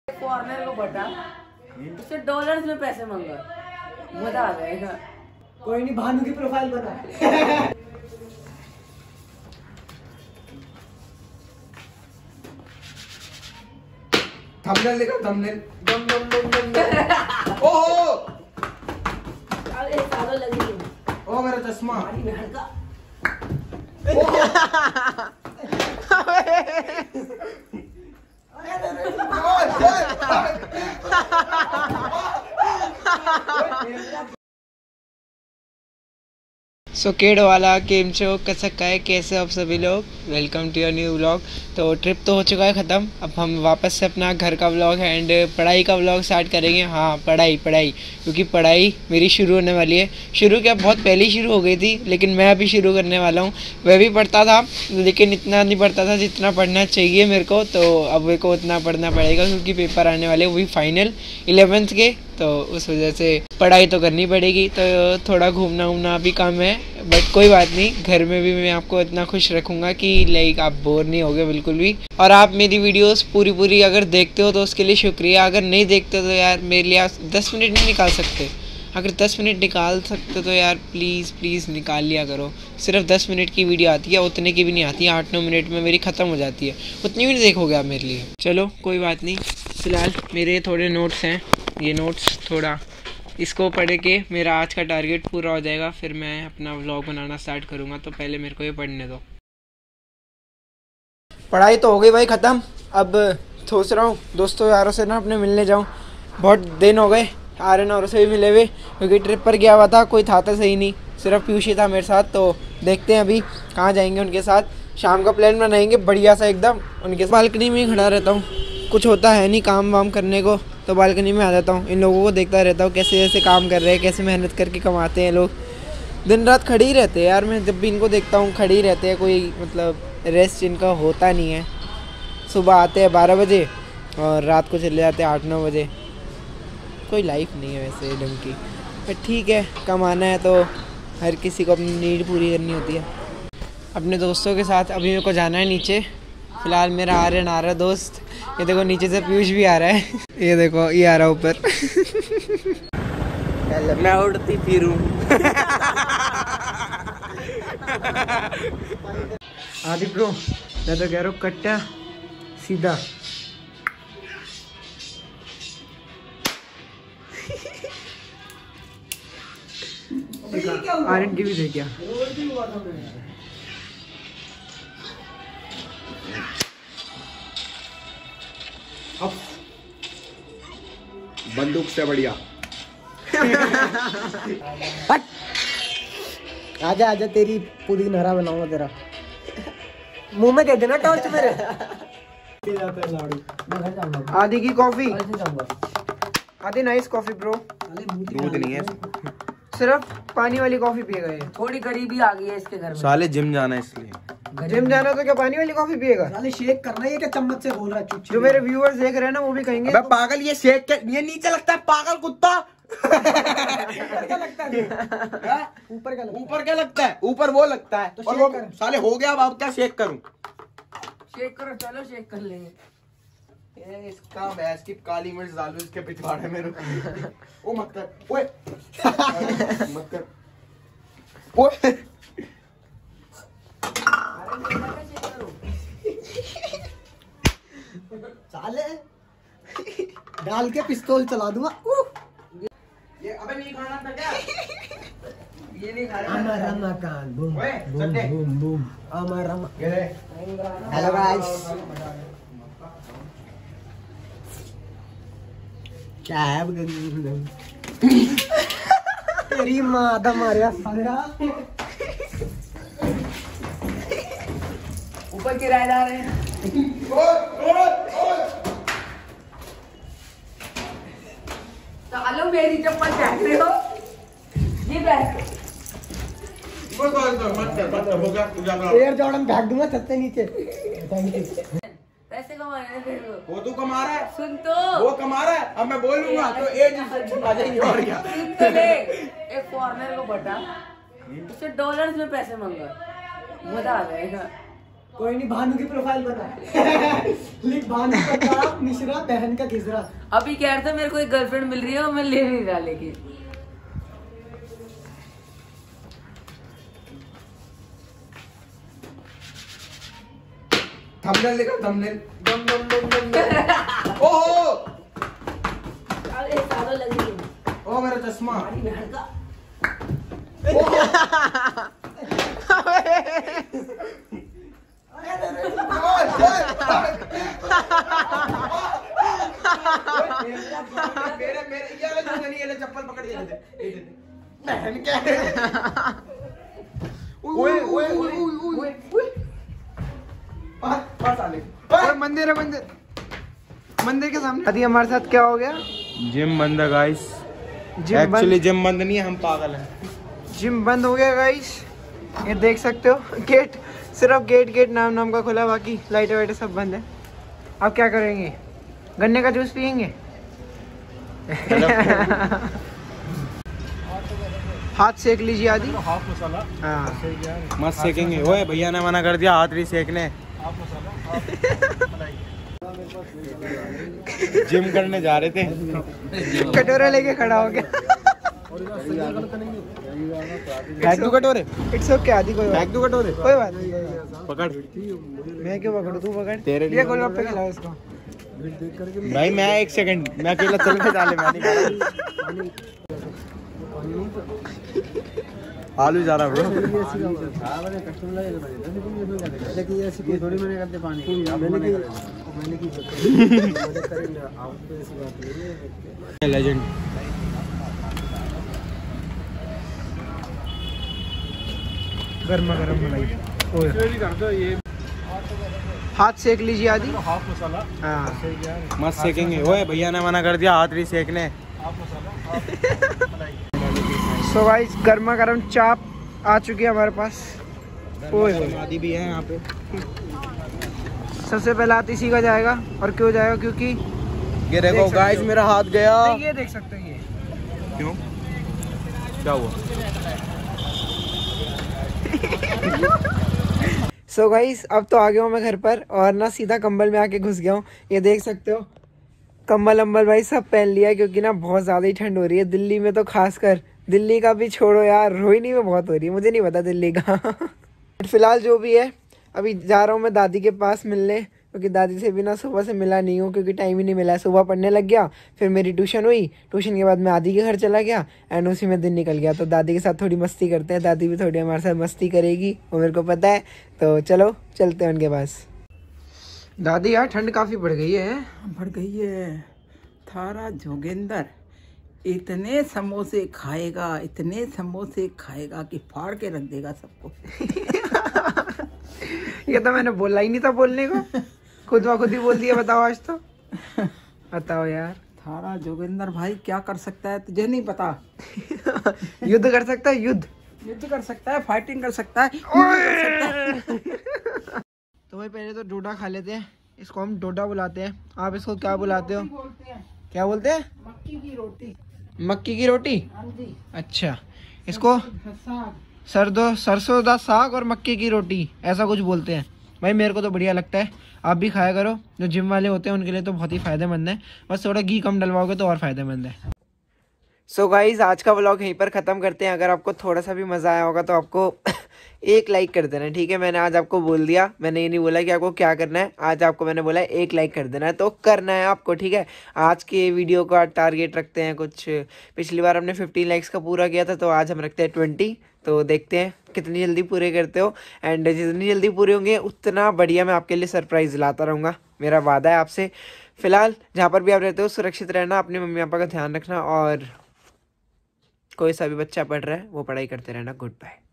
Foreigner को पटा, उससे डॉलर्स में पैसे मांगा, मजा आ जाएगा। कोई नहीं, भानु की प्रोफाइल बना। थंबनेल देखो, थंबनेल। दम दम दम दम दम। ओहो, अरे सालों लगी ओ मेरा चश्मा। हमारी बहन का। सो केड वाला गेम शो कैसा है, कैसे आप सभी लोग, welcome to your new vlog. तो ट्रिप तो हो चुका है ख़त्म, अब हम वापस से अपना घर का व्लॉग एंड पढ़ाई का व्लॉग स्टार्ट करेंगे। हाँ, पढ़ाई क्योंकि पढ़ाई मेरी शुरू होने वाली है। शुरू क्या, बहुत पहले ही शुरू हो गई थी, लेकिन मैं अभी शुरू करने वाला हूँ। वह भी पढ़ता था, लेकिन इतना नहीं पढ़ता था जितना पढ़ना चाहिए मेरे को। तो अब मेरे को उतना पढ़ना पड़ेगा क्योंकि पेपर आने वाले, वो भी फाइनल 11th के। तो उस वजह से पढ़ाई तो करनी पड़ेगी। तो थोड़ा घूमना वूमना भी कम है, बट कोई बात नहीं, घर में भी मैं आपको इतना खुश रखूँगा कि लाइक आप बोर नहीं होगे बिल्कुल भी। और आप मेरी वीडियोस पूरी अगर देखते हो तो उसके लिए शुक्रिया। अगर नहीं देखते तो यार मेरे लिए 10 मिनट नहीं निकाल सकते। अगर 10 मिनट निकाल सकते तो यार प्लीज़ निकाल लिया करो। सिर्फ 10 मिनट की वीडियो आती है, उतने की भी नहीं आती है, 8-9 मिनट में मेरी ख़त्म हो जाती है। उतनी भी नहीं देखोगे आप मेरे लिए। चलो कोई बात नहीं, फ़िलहाल मेरे थोड़े नोट्स हैं, ये नोट्स थोड़ा इसको पढ़ के मेरा आज का टारगेट पूरा हो जाएगा, फिर मैं अपना व्लॉग बनाना स्टार्ट करूँगा। तो पहले मेरे को ये पढ़ने दो। पढ़ाई तो हो गई भाई ख़त्म। अब सोच रहा हूँ दोस्तों यारों से ना अपने मिलने जाऊँ। बहुत दिन हो गए आर्यन और से भी मिले हुए, क्योंकि ट्रिप पर गया हुआ था, कोई था तो सही नहीं, सिर्फ पीयूष ही था मेरे साथ। तो देखते हैं अभी कहाँ जाएंगे उनके साथ। शाम का प्लान बनाएंगे बढ़िया सा एकदम उनके साथ। बालकनी में ही खड़ा रहता हूँ, कुछ होता है नहीं काम वाम करने को, तो बालकनी में आ जाता हूँ। इन लोगों को देखता रहता हूँ कैसे कैसे काम कर रहे हैं, कैसे मेहनत करके कमाते हैं लोग। दिन रात खड़े ही रहते हैं यार, मैं जब भी इनको देखता हूँ खड़े ही रहते हैं, कोई मतलब रेस्ट इनका होता नहीं है। सुबह आते हैं 12 बजे और रात को चले जाते हैं 8-9 बजे। कोई लाइफ नहीं है वैसे ढंग की, पर ठीक है, कमाना है तो हर किसी को अपनी नीड पूरी करनी होती है। अपने दोस्तों के साथ अभी मेरे को जाना है नीचे। फ़िलहाल मेरा आर्यन आ रहा है दोस्त, ये देखो नीचे से पीयूष भी आ रहा है। ये देखो ये आ रहा है ऊपर। मैं उड़ती फिरूं। आदि ब्रो, मैं तो कह रहा हूँ कट्टा सीधा। आर्यन की भी दे क्या? बंदूक से बढ़िया। आजा आजा, तेरी पूरी नहरा बनाऊंगा तेरा। मुंह में दे देना टॉर्च मेरे। आदि की कॉफी, आदि नाइस कॉफी ब्रो। दूध नहीं है, सिर्फ पानी वाली कॉफी पिएगा ये। थोड़ी गरीबी आ गई है इसके घर में। साले जिम जाना है इसलिए। जिम जाना तो क्या पानी वाली कॉफी पिएगा? साले शेक करना है, ये क्या चम्मच से बोल रहा है? जो मेरे व्यूअर्स देख रहे हैं ना वो भी कहेंगे अबे पागल, ये शेक के ये नीचे लगता है, पागल कुत्ता। क्या लगता है? ऊपर क्या लगता है? ऊपर क्या लगता है? ऊपर वो लगता है। तो और शेक वो कर। साले हो गया, अब क्या शेक करूं? शेक करो, चलो शेक कर लेंगे। ये इसका भैंस की काली मिर्च डालो इसके पिछवाड़े में। ओ मत कर, ओए मत कर, ओए। साले डाल के पिस्तौल चला दूंगा। ये अबे नहीं खाना था क्या? ये नहीं खा रहा। रमाकान बूम ओए, बूम सटे। बूम बूम अमर रमा। ये ले। हेलो गाइस, क्या है? तेरी माता मारिया साला। ऊपर किराएदार है। सालो मेरी चप्पल फेंक रहे हो, ये बैठ। एयर जॉर्डन फेंक दूंगा छत से नीचे। Thank you. पैसे कमाने हैं फिर वो तू कमा रहा है, सुन तो, वो कमा रहा है। अब मैं बोलूंगा तो एज आ जाएंगे और क्या। सुन तो ले, एक फॉरनर को पटा, उससे डॉलर्स में पैसे मांगा, मजा आ जाएगा। कोई नहीं, भानु की प्रोफाइल बना। लिख भानु प्रताप मिश्रा, बहन का घिसरा। अभी कह रहे थे मेरे को एक गर्लफ्रेंड मिल रही है और मैं ले नहीं रहा, लेकिन थंबनेल देखो, थंबनेल। दम दम दम दम दम। ओहो, अरे सालों लगी है। ओ मेरा चश्मा। हमारी बहन का मेरे चप्पल पकड़ के बहन क्या। ओए ओए ओए ओए, मंदिर है, मंदिर, मंदिर के सामने। अभी हमारे साथ क्या हो गया? जिम बंद है गाइस। एक्चुअली जिम बंद नहीं है, हम पागल हैं। जिम बंद हो गया गाइस, ये देख सकते हो। गेट, सिर्फ गेट नाम का खुला, बाकी लाइटें वाइटें सब बंद है। अब क्या करेंगे? गन्ने का जूस पियेंगे। हाथ सेक लीजिए आदि। हाफ मसाला। हाँ, मत सेकेंगे। ओए भैया ने मना कर दिया हाथ नहीं सेकने। जिम करने जा रहे थे, कटोरा लेके खड़ा हो गया। फेंक दो कटोरे। इट्स ओके आदि, कोई फेंक दो कटोरे। कोई बात नहीं। पकड़। मैं क्यों पकड़ू, तू पकड़। तेरे लिए ये गोलगप्पे खिलाओ इसको। भाई मैं 1 सेकंड, मैं अकेला चल के डाले, मैं नहीं खा रहा। आलू जा रहा ब्रो। लेजेंड। गर्मा गर्म मलाई। हाथ सेक लीजिए आदि। हाफ मसाला। हाँ, मत सेकेंगे। ओए भैया ने मना कर दिया हाथ नहीं सेकने। सो गाइस, गर्मा गर्म चाप आ चुकी है हमारे पास। ओए आदि भी है यहाँ पे। सबसे पहले हाथ इसी का जाएगा। और क्यों जाएगा? क्योंकि ये देखो गाइस, मेरा हाथ गया। नहीं, ये देख सकते हो। ये क्यों, क्या हुआ? सो गाइस, अब तो आ गया हूँ मैं घर पर और ना सीधा कंबल में आके घुस गया हूँ। ये देख सकते हो, कंबल अम्बल भाई सब पहन लिया, क्योंकि ना बहुत ज़्यादा ही ठंड हो रही है दिल्ली में। तो खासकर दिल्ली का भी छोड़ो यार, रोहिणी में बहुत हो रही है, मुझे नहीं पता दिल्ली का। फिलहाल जो भी है, अभी जा रहा हूँ मैं दादी के पास मिलने, क्योंकि दादी से भी ना सुबह से मिला नहीं हूँ, क्योंकि टाइम ही नहीं मिला है। सुबह पढ़ने लग गया, फिर मेरी ट्यूशन हुई, ट्यूशन के बाद मैं आदि के घर चला गया एंड उसी में दिन निकल गया। तो दादी के साथ थोड़ी मस्ती करते हैं, दादी भी थोड़ी हमारे साथ मस्ती करेगी, वो मेरे को पता है। तो चलो चलते हैं उनके पास। दादी यार, ठंड काफ़ी बढ़ गई है। बढ़ गई है। थारा जोगिंदर इतने समोसे खाएगा, इतने समोसे खाएगा कि फाड़ के रख देगा सबको। ये तो मैंने बोला ही नहीं था बोलने को, खुद व खुद ही बोल दिया। बताओ आज तो, बताओ यार। थारा जोगिंदर भाई क्या कर सकता है तुझे नहीं पता। युद्ध कर सकता है, युद्ध कर सकता है, फाइटिंग कर सकता है। तो भाई पहले तो डोडा खा लेते हैं। इसको हम डोडा बुलाते हैं, आप इसको क्या बुलाते हो? क्या बोलते हैं? मक्की की रोटी। मक्की की रोटी? हाँ जी। अच्छा, इसको सरसों दा साग और मक्की की रोटी ऐसा कुछ बोलते हैं। भाई मेरे को तो बढ़िया लगता है, आप भी खाया करो। जो जिम वाले होते हैं उनके लिए तो बहुत ही फ़ायदेमंद है, बस थोड़ा घी कम डलवाओगे तो और फ़ायदेमंद है। सो गाइज, आज का व्लॉग यहीं पर ख़त्म करते हैं। अगर आपको थोड़ा सा भी मज़ा आया होगा तो आपको एक लाइक कर देना, ठीक है। मैंने आज आपको बोल दिया, मैंने ये नहीं बोला कि आपको क्या करना है। आज आपको मैंने बोला एक लाइक कर देना है, तो करना है आपको, ठीक है। आज के वीडियो का टारगेट रखते हैं कुछ, पिछली बार हमने 15 लाइक्स का पूरा किया था, तो आज हम रखते हैं 20। तो देखते हैं कितनी जल्दी पूरे करते हो, एंड जितनी जल्दी पूरे होंगे उतना बढ़िया मैं आपके लिए सरप्राइज़ लाता रहूँगा, मेरा वादा है आपसे। फिलहाल जहाँ पर भी आप रहते हो सुरक्षित रहना, अपने मम्मी पापा का ध्यान रखना, और कोई सा भी बच्चा पढ़ रहा है वो पढ़ाई करते रहना। Good bye.